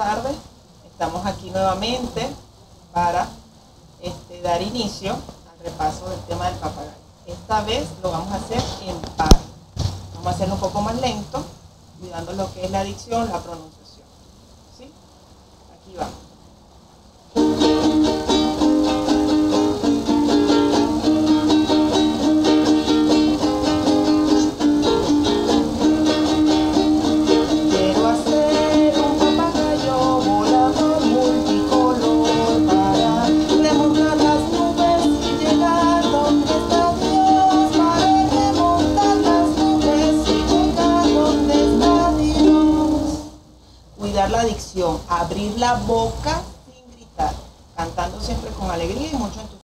tardes. Estamos aquí nuevamente para dar inicio al repaso del tema del papagayo. Esta vez lo vamos a hacer en par. Vamos a hacerlo un poco más lento, cuidando lo que es la dicción, la pronunciación. ¿Sí? Aquí vamos. Cuidar la dicción, abrir la boca sin gritar, cantando siempre con alegría y mucho entusiasmo.